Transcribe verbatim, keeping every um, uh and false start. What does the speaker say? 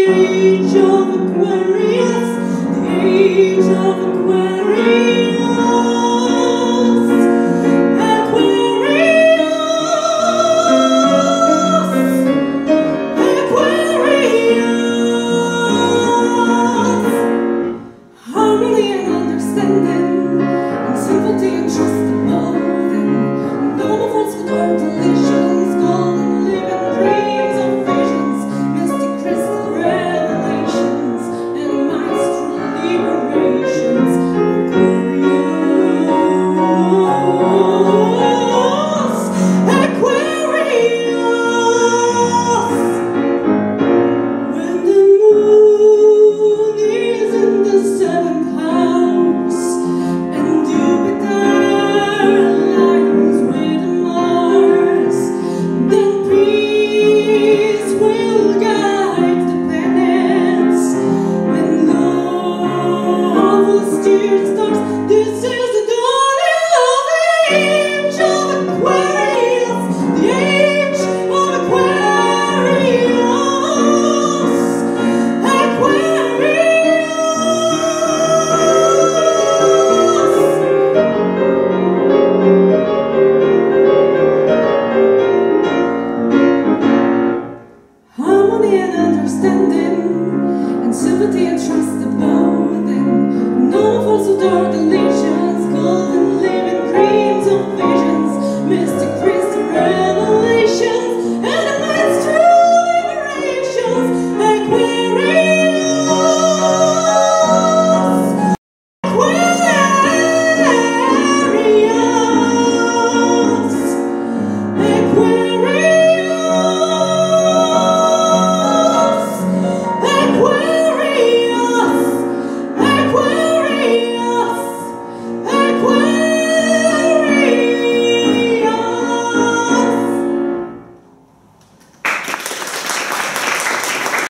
age of Aquarius, the age of Aquarius, Aquarius, Aquarius. Harmony and understanding, and sympathy and trust above them. No more false or delusions, golden living dreams of visions, mystic crystal revelations, and maestral liberations. Aquarius, Aquarius. When the moon is in the seventh house, and Jupiter aligns with Mars, then peace will guide the planets, and love will steer the stars. This is the dawning of the age of Aquarius, the age of Aquarius, Aquarius. Harmony and understanding, and sympathy and trust above